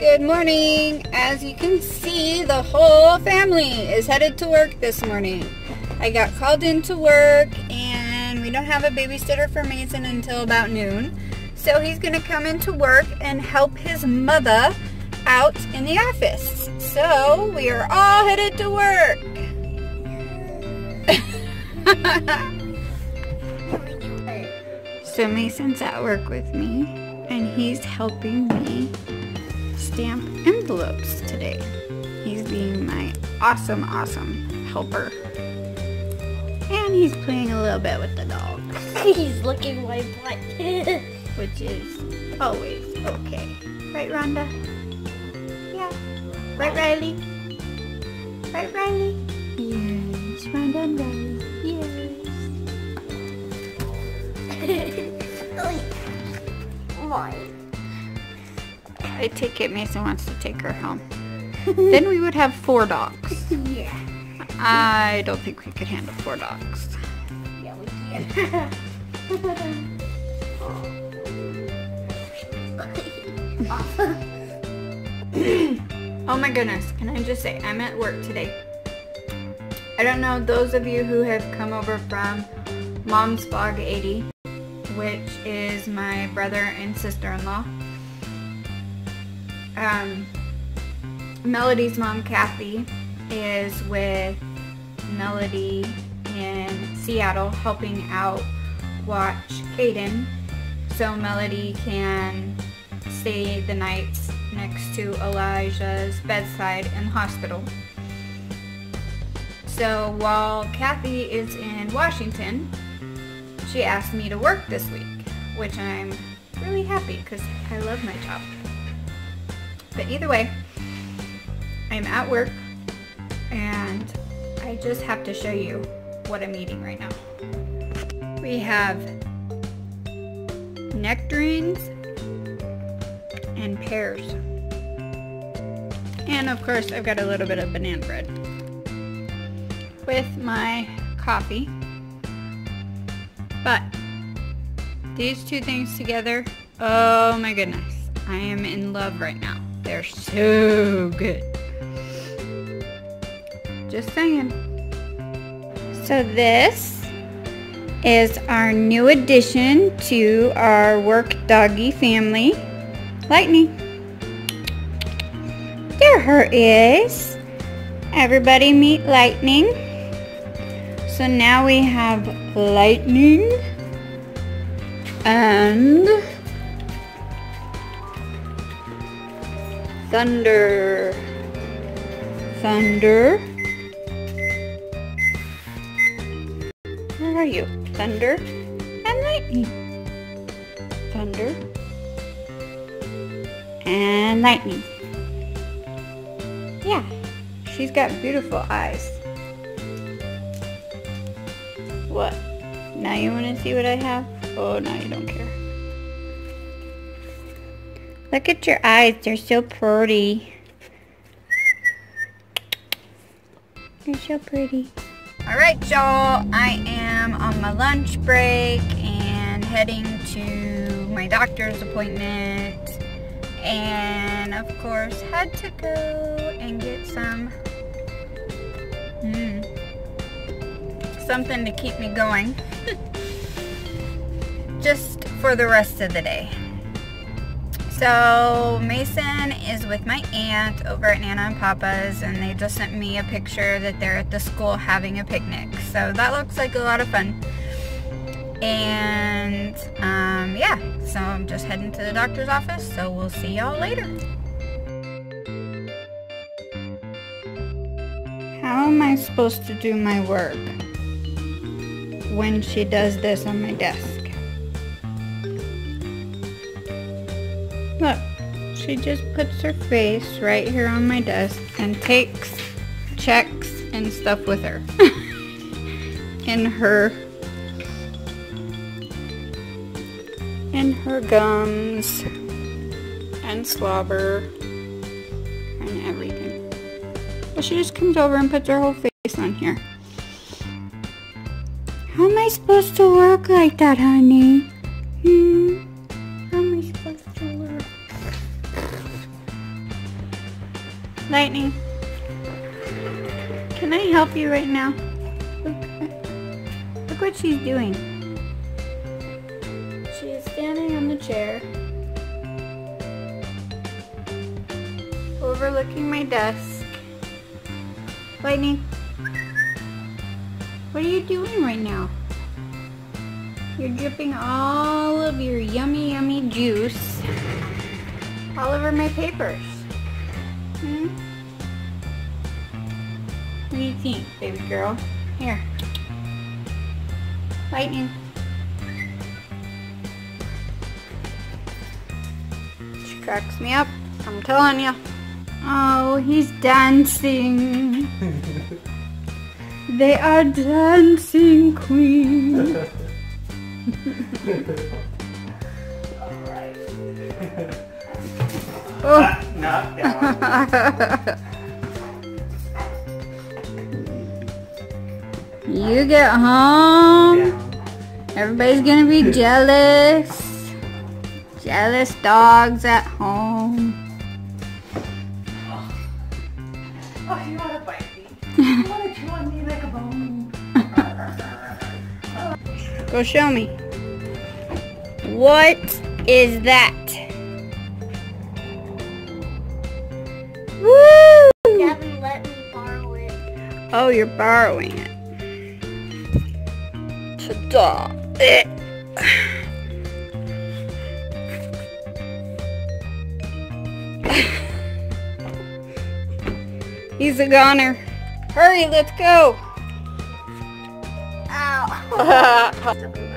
Good morning. As you can see, the whole family is headed to work this morning. I got called into work and we don't have a babysitter for Mason until about noon. So he's going to come into work and help his mother out in the office. So we are all headed to work. So Mason's at work with me and he's helping me stamp envelopes today. He's being my awesome helper. And he's playing a little bit with the dog. He's licking my butt. Which is always okay. Right, Rhonda? Yeah. Right, Riley? Right, Riley? Yes. Rhonda and Riley. Yes. Why? I take it Mason wants to take her home. Then we would have 4 dogs. Yeah. I don't think we could handle 4 dogs. Yeah, we can. Oh my goodness, can I just say, I'm at work today. I don't know, those of you who have come over from Mom's Bog 80, which is my brother and sister-in-law. Melody's mom, Kathy, is with Melody in Seattle helping out watch Caden so Melody can stay the nights next to Elijah's bedside in the hospital. So while Kathy is in Washington, she asked me to work this week, which I'm really happy because I love my job. But either way, I'm at work and I just have to show you what I'm eating right now. We have nectarines and pears. And of course, I've got a little bit of banana bread with my coffee. But these two things together, oh my goodness, I am in love right now. They're so good. Just saying. So this is our new addition to our work doggy family, Lightning. There her is. Everybody meet Lightning. So now we have Lightning and Thunder. Thunder. Where are you? Thunder and Lightning. Thunder and Lightning. Yeah, she's got beautiful eyes. What? Now you want to see what I have? Oh, now you don't care. Look at your eyes. They're so pretty. They're so pretty. Alright, y'all. I am on my lunch break and heading to my doctor's appointment. And, of course, had to go and get some something to keep me going. Just for the rest of the day. So Mason is with my aunt over at Nana and Papa's and they just sent me a picture that they're at the school having a picnic. So that looks like a lot of fun. And yeah, so I'm just heading to the doctor's office, so we'll see y'all later. How am I supposed to do my work when she does this on my desk? Look, she just puts her face right here on my desk and takes checks and stuff with her. in her gums and slobber and everything. But she just comes over and puts her whole face on here. How am I supposed to work like that, honey? How am I supposed to work? Lightning, can I help you right now? Look what she's doing. She's standing on the chair, overlooking my desk. Lightning, what are you doing right now? You're dripping all of your yummy, yummy juice all over my papers. Hmm? What do you think, baby girl? Here. Lightning. She cracks me up, I'm telling you. Oh, he's dancing. They are dancing queen. Alright. Oh. Knock down. You get home, everybody's gonna be jealous. Jealous dogs at home. Oh, you wanna bite me? You wanna chew on me like a bone? Go show me. What is that? Woo! Gavin let me borrow it. Oh, you're borrowing it. Ta-da. He's a goner. Hurry, let's go. Ow.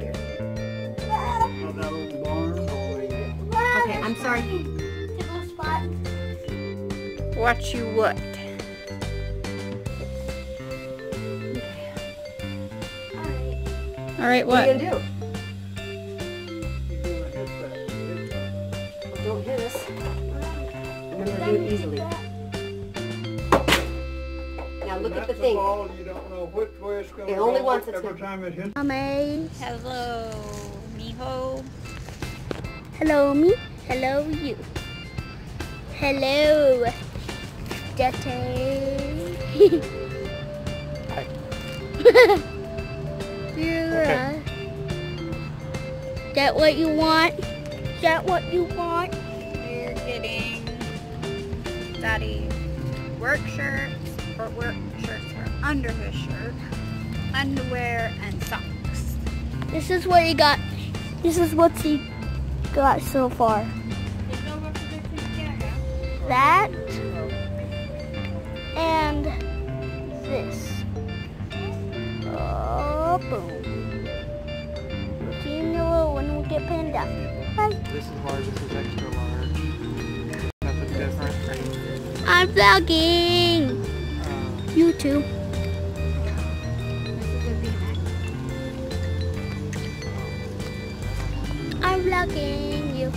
Okay, I'm sorry. Tickle spot. Watch you what? Alright. Alright, What what? are you gonna do? Don't hit us. Remember to do it easily. Now look at the thing. Ball, you don't know which way it's going It to only go wants it every to- time it hits. Mommy. Hello, mijo. Hello, me. Hello, you. Hello, Daddy. Hi. Yeah. That what you want? Is that what you want? We're getting Daddy's work shirts, or work shirts for under his shirt, underwear, and socks. This is what he got. This is what he got so far. That and this. Oh, boom. See you in the little one. We'll get panda. Bye. This is large, this is extra large. Nothing different, right? I'm vlogging. You too. I'm vlogging you.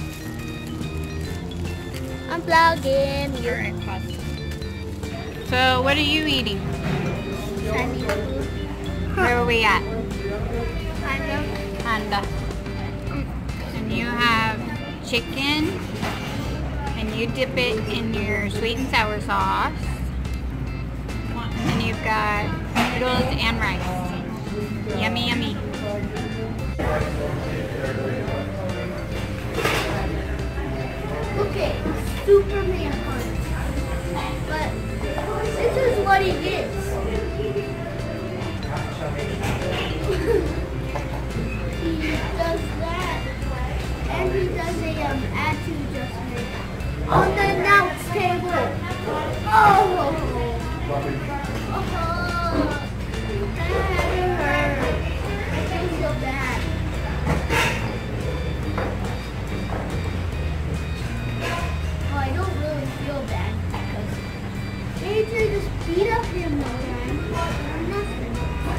I'm vlogging you. Alright, pause. So, what are you eating? Chinese food. Where are we at? Panda. Panda. And you have chicken, and you dip it in your sweet and sour sauce. And you've got noodles and rice. Yummy, yummy. Okay, Superman punch. But this is what he gets. He does that, and he does a attitude adjustment on the announce table. Oh, that hurt. I feel so bad. Oh, I don't really feel bad because Adrian just beat up him all the time. Nothing.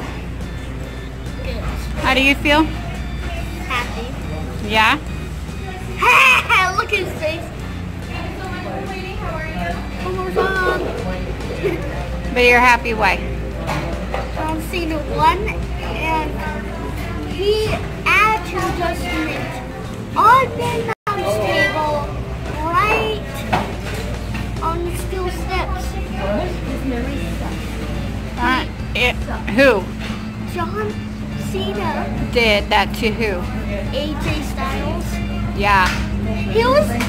Good. How do you feel? Happy. Yeah? Look at his face. Almost on. But you're happy, why? I'm seeing one, and he attitude adjustment on the announce table, right on the steel steps. did that to who? AJ Styles. Yeah. He was at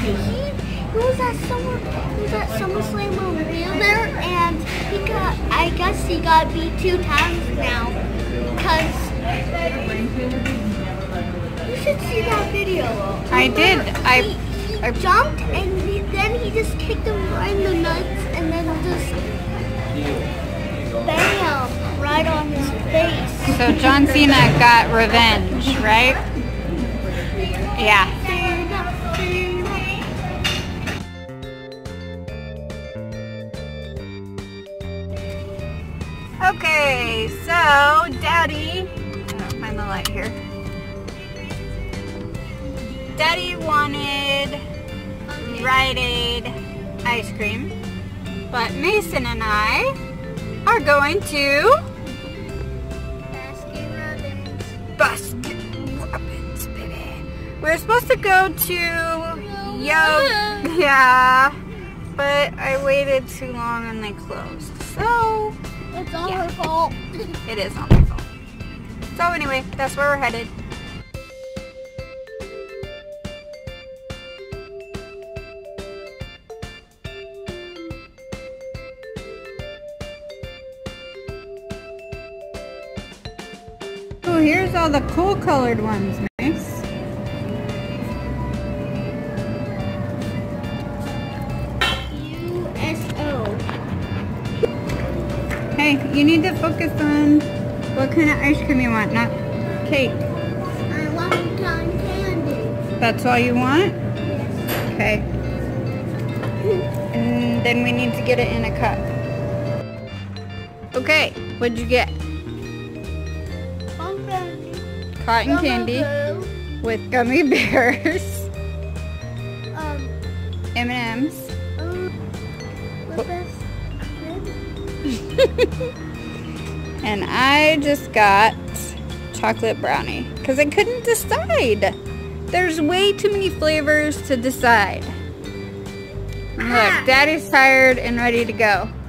SummerSlam over there, and I guess he got beat 2 times now. Cause you should see that video. I did. He jumped and then he just kicked him right in the nuts and then just bam right on his face. So John Cena got revenge, right? Yeah. Okay, so Daddy, I'll find the light here. Daddy wanted Rite Aid ice cream, but Mason and I are going to Baskin Robbins, baby. We're supposed to go to yeah, but I waited too long and they closed. So It's all her fault. it is all my fault. So anyway, that's where we're headed. Oh, here's all the cool colored ones, Mace. USO. Hey, you need to focus on what kind of ice cream you want, not cake. I want cotton candy. That's all you want? Yes. Okay. And then we need to get it in a cup. Okay, what'd you get? Cotton candy with gummy bears, M&M's, and I just got chocolate brownie because I couldn't decide. There's way too many flavors to decide. Look, Daddy's tired and ready to go.